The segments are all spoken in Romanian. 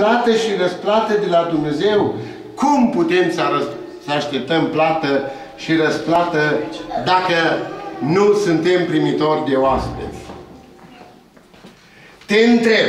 plată și răsplată de la Dumnezeu. Cum putem să așteptăm plată și răsplată dacă nu suntem primitori de oaspeți? Te întreb,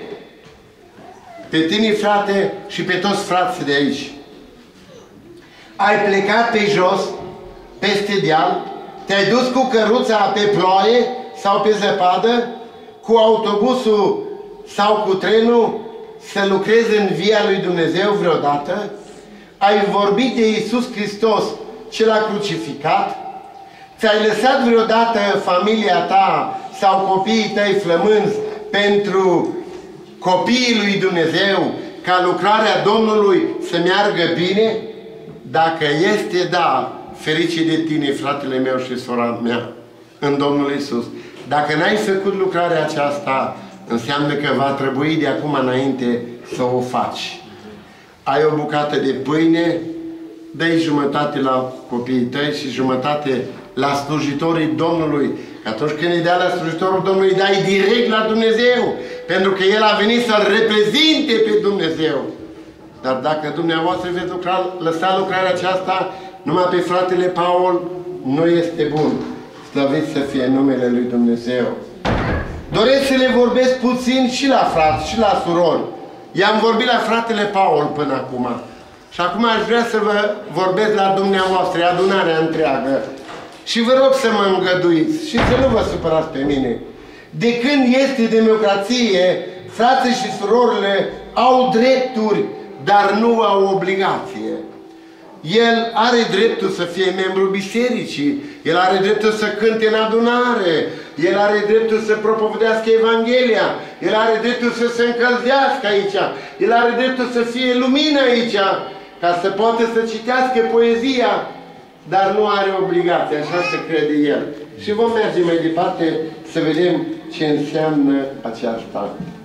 pe tine, frate, și pe toți frații de aici, ai plecat pe jos, peste deal, te-ai dus cu căruța pe ploaie sau pe zăpadă, cu autobusul sau cu trenul, să lucrezi în via lui Dumnezeu vreodată? Ai vorbit de Iisus Hristos, cel a crucificat? Ți-ai lăsat vreodată familia ta sau copiii tăi flămânzi pentru copiii lui Dumnezeu, ca lucrarea Domnului să meargă bine? Dacă este, da, ferice de tine, fratele meu și sora mea, în Domnul Iisus. Dacă n-ai făcut lucrarea aceasta, înseamnă că va trebui de acum înainte să o faci. Ai o bucată de pâine, dă-i jumătate la copiii tăi și jumătate la slujitorii Domnului. Că atunci când îi dai la slujitorul Domnului, îi dai direct la Dumnezeu. Pentru că El a venit să-L reprezinte pe Dumnezeu. Dar dacă dumneavoastră veți lăsa lucrarea aceasta numai pe fratele Paul, nu este bun. Slăvit să fie numele lui Dumnezeu. Doresc să le vorbesc puțin și la frați și la surori. I-am vorbit la fratele Paul până acum. Și acum aș vrea să vă vorbesc la dumneavoastră, adunarea întreagă. Și vă rog să mă îngăduiți și să nu vă supărați pe mine. De când este democrație, frații și surorile au drepturi, dar nu au obligație. El are dreptul să fie membru bisericii, el are dreptul să cânte în adunare, el are dreptul să propovădească Evanghelia, el are dreptul să se încălzească aici, el are dreptul să fie lumină aici, ca să poată să citească poezia, dar nu are obligație, așa se crede el. Și vom merge mai departe să vedem ce înseamnă aceasta.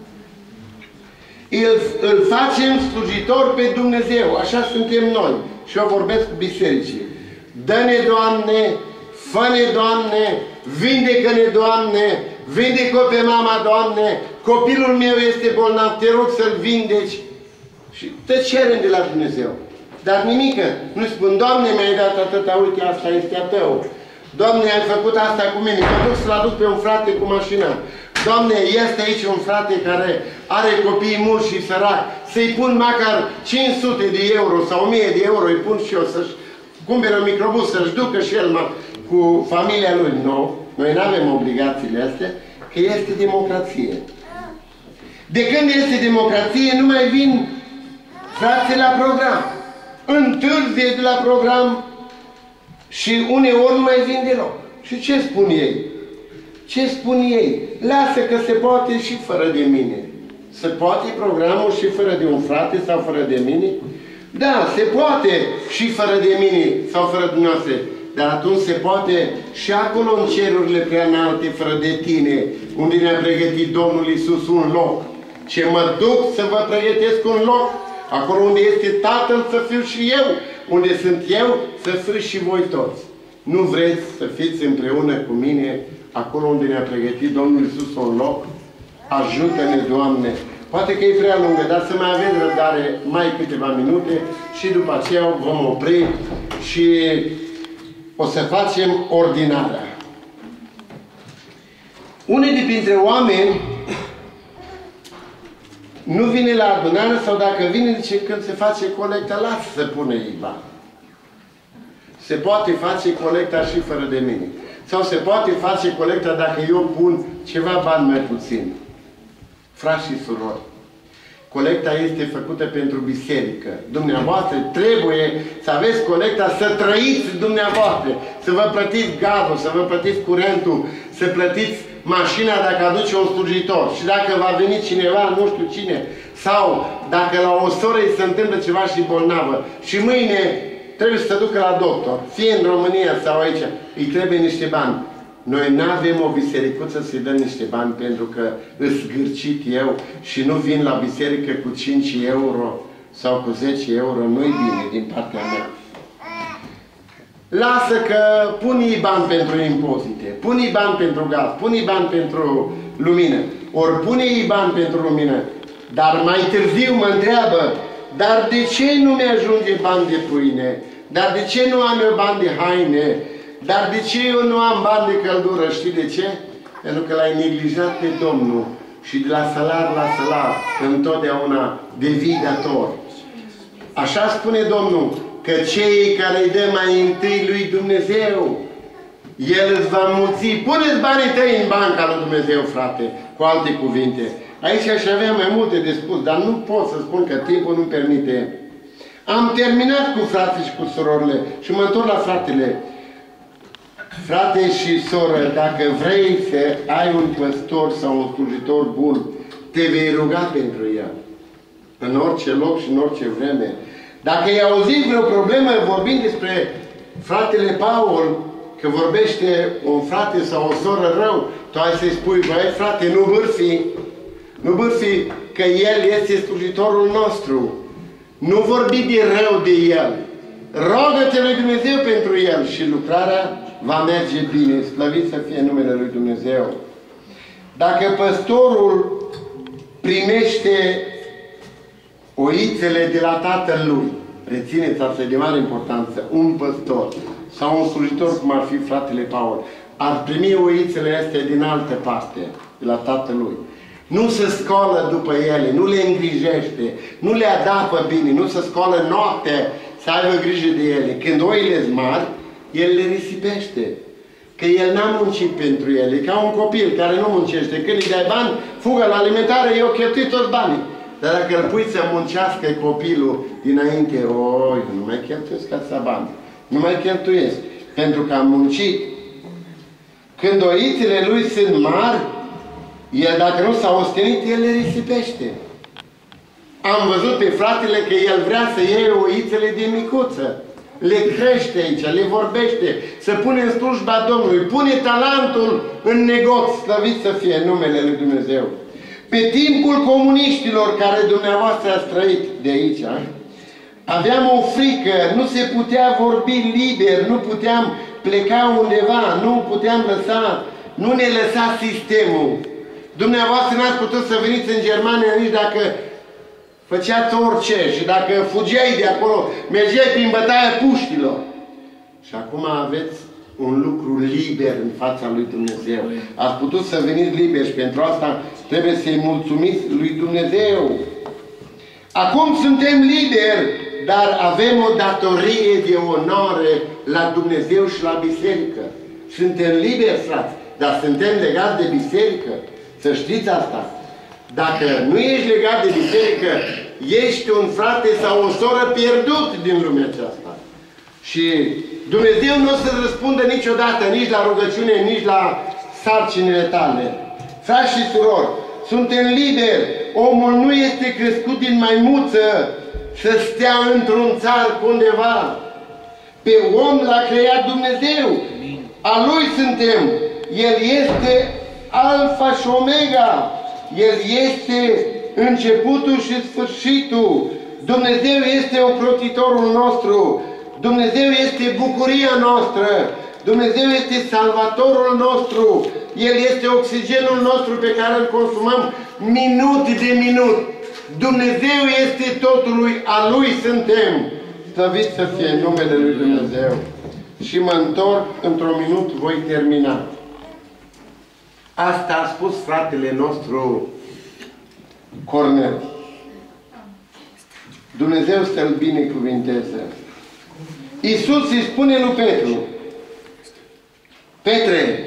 Îl facem slujitor pe Dumnezeu, așa suntem noi. Și eu vorbesc cu bisericii. Dă-ne, Doamne, fă-ne, Doamne, vindecă-ne, Doamne, vindecă-o pe mama, Doamne, copilul meu este bolnav, te rog să-l vindeci. Și te cerem de la Dumnezeu. Dar nimică. Nu spun, Doamne, mi-ai dat atâta, uite, asta este a tău. Doamne, ai făcut asta cu mine, mă duc să-l aduc pe un frate cu mașina. Doamne, este aici un frate care are copii mulți și sărac, să-i pun măcar 500 de euro sau 1000 de euro, îi pun și eu să-și cumpere un microbus, să-și ducă și el cu familia lui. Nu, noi nu avem obligațiile astea, că este democrație. De când este democrație, nu mai vin frații la program. Întârzie de la program și uneori nu mai vin deloc. Și ce spun ei? Ce spun ei? Lasă că se poate și fără de mine. Se poate programul și fără de un frate sau fără de mine? Da, se poate și fără de mine sau fără de noastre. Dar atunci se poate și acolo în cerurile prea înalte, fără de tine, unde ne-a pregătit Domnul Iisus un loc. Ce mă duc să vă pregătesc un loc, acolo unde este Tatăl să fiu și eu, unde sunt eu să fiți și voi toți. Nu vreți să fiți împreună cu mine acolo unde ne-a pregătit Domnul Iisus un loc? Ajută-ne, Doamne! Poate că e prea lungă, dar să mai avem răbdare mai câteva minute și după aceea vom opri și o să facem ordinarea. Unii dintre oameni nu vine la adunare sau dacă vine, zice, când se face colecta, lasă să pune ei bani. Se poate face colecta și fără de mine. Sau se poate face colecta dacă eu pun ceva bani mai puțin. Frați și surori, colecta este făcută pentru biserică. Dumneavoastră trebuie să aveți colecta, să trăiți dumneavoastră, să vă plătiți gazul, să vă plătiți curentul, să plătiți mașina dacă aduce un slujitor. Și dacă va veni cineva, nu știu cine, sau dacă la o soră îi se întâmplă ceva și bolnavă și mâine trebuie să se ducă la doctor, fie în România sau aici, îi trebuie niște bani. Noi nu avem o bisericuță să-i dăm niște bani pentru că îs zgârcit eu și nu vin la biserică cu 5 euro sau cu 10 euro. Nu-i bine din partea mea. Lasă că pun-i bani pentru impozite, pun-i bani pentru gaz, pun-i bani pentru lumină. Ori pune-i bani pentru lumină. Dar mai târziu mă întreabă, dar de ce nu mi-ajunge bani de pâine? Dar de ce nu am eu bani de haine? Dar de ce eu nu am bani de căldură? Știi de ce? Pentru că l-ai neglijat pe Domnul și de la salar la salar întotdeauna devii dator. Așa spune Domnul, că cei care îi dă mai întâi lui Dumnezeu, El îți va mulți. Pune-ți banii tăi în banca lui Dumnezeu, frate, cu alte cuvinte. Aici aș avea mai multe de spus, dar nu pot să spun că timpul nu permite. Am terminat cu frații și cu surorile și mă întorc la fratele. Frate și soră, dacă vrei să ai un păstor sau un slujitor bun, te vei ruga pentru el. În orice loc și în orice vreme. Dacă ai auzit vreo problemă vorbind despre fratele Paul, că vorbește un frate sau o soră rău, tu ai să-i spui, băi frate, nu bârfi că el este slujitorul nostru. Nu vorbi de rău de el. Rogă-te lui Dumnezeu pentru el și lucrarea va merge bine. Slăvit să fie numele lui Dumnezeu. Dacă păstorul primește oițele de la tatăl lui, rețineți asta, de mare importanță, un păstor sau un slujitor, cum ar fi fratele Paul, ar primi oițele astea din altă parte, de la tatăl lui. Nu se scoală după ele, nu le îngrijește, nu le adapă bine, nu se scoală noaptea să aibă grijă de ele. Când oile-s mari, el le risipește. Că el n-a muncit pentru ele, ca un copil care nu muncește. Când îi dai bani, fugă la alimentare, eu cheltui toți banii. Dar dacă îl pui să muncească copilul dinainte, oi, nu mai cheltuiesc ca bani. Nu mai cheltuiesc, pentru că am muncit. Când oițele lui sunt mari, el, dacă nu s-a ostenit, el le risipește. Am văzut pe fratele că el vrea să iei oițele de micuță. Le crește aici, le vorbește, să pune în slujba Domnului, pune talentul în negoț, slăvit să fie numele lui Dumnezeu. Pe timpul comuniștilor care dumneavoastră ați trăit de aici, aveam o frică, nu se putea vorbi liber, nu puteam pleca undeva, nu puteam lăsa, nu ne lăsa sistemul. Dumneavoastră n-ați putut să veniți în Germania nici dacă făceați orice și dacă fugeai de acolo, mergeai prin bătaia puștilor. Și acum aveți un lucru liber în fața lui Dumnezeu. Ați putut să veniți liber și pentru asta trebuie să-i mulțumiți lui Dumnezeu. Acum suntem liberi, dar avem o datorie de onoare la Dumnezeu și la biserică. Suntem liberi, frați, dar suntem legați de biserică. Să știți asta. Dacă nu ești legat de biserică, ești un frate sau o soră pierdut din lumea aceasta. Și Dumnezeu nu o să răspundă niciodată, nici la rugăciune, nici la sarcinile tale. Frați și surori, suntem liberi. Omul nu este crescut din maimuță să stea într-un țar undeva. Pe om l-a creat Dumnezeu. A Lui suntem. El este Alfa și Omega. El este începutul și sfârșitul. Dumnezeu este ocrotitorul nostru. Dumnezeu este bucuria noastră. Dumnezeu este salvatorul nostru. El este oxigenul nostru pe care îl consumăm minut de minut. Dumnezeu este totul, a Lui suntem. Slăvit să fie numele Lui Dumnezeu. Și mă întorc, într-un minut voi termina. Asta a spus fratele nostru Cornel. Dumnezeu să-l binecuvinteze. Iisus îi spune lui Petru: Petre,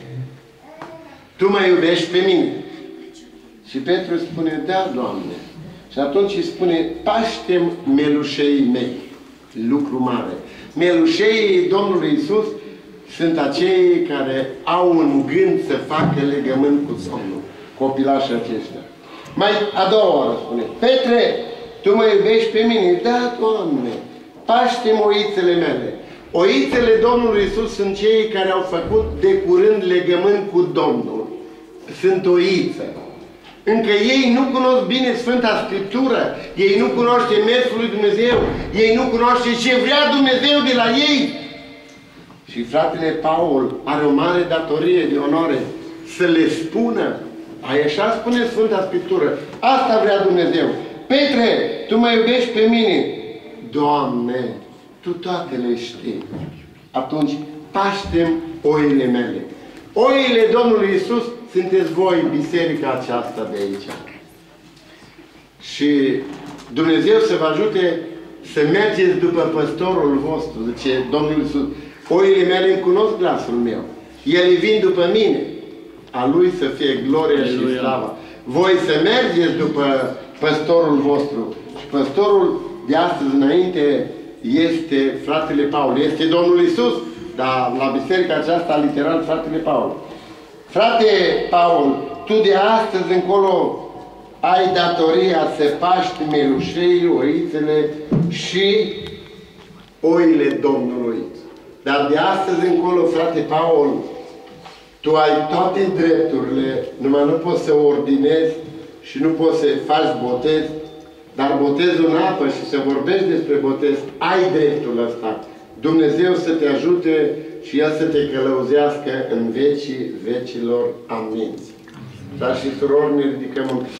tu mă iubești pe mine? Și Petru spune: da, Doamne. Și atunci îi spune: paște melușeii mei. Lucru mare. Melușeii Domnului Iisus sunt acei care au un gând să facă legământ cu Domnul. Copilașii aceștia. Mai a doua oară spune: Petre, tu mă iubești pe mine? Da, Doamne. Paște-mi oițele mele. Oițele Domnului Iisus sunt cei care au făcut de curând legământ cu Domnul. Sunt oițe. Încă ei nu cunosc bine Sfânta Scriptură. Ei nu cunoaște mersul lui Dumnezeu. Ei nu cunoaște ce vrea Dumnezeu de la ei. Și fratele Paul are o mare datorie de onoare să le spună Așa spune Sfânta Scriptură. Asta vrea Dumnezeu. Petre, tu mă iubești pe mine? Doamne, tu toate le știi. Atunci, paște-mi oile mele. Oile Domnului Iisus sunteți voi, biserica aceasta de aici. Și Dumnezeu să vă ajute să mergeți după păstorul vostru. Zice Domnul Iisus, oile mele îmi cunosc glasul meu. Ele vin după mine. A Lui să fie gloria și slava. Voi să mergeți după păstorul vostru. Și păstorul de astăzi înainte este fratele Paul. Este Domnul Iisus, dar la biserica aceasta literal fratele Paul. Frate Paul, tu de astăzi încolo ai datoria să paști melușei, oițele și oile Domnului. Dar de astăzi încolo, frate Paul, tu ai toate drepturile, numai nu poți să ordinezi și nu poți să faci botez, dar botezul în apă și să vorbești despre botez, ai dreptul ăsta. Dumnezeu să te ajute și El să te călăuzească în vecii vecilor. Amin. Dar și surori ne ridicăm în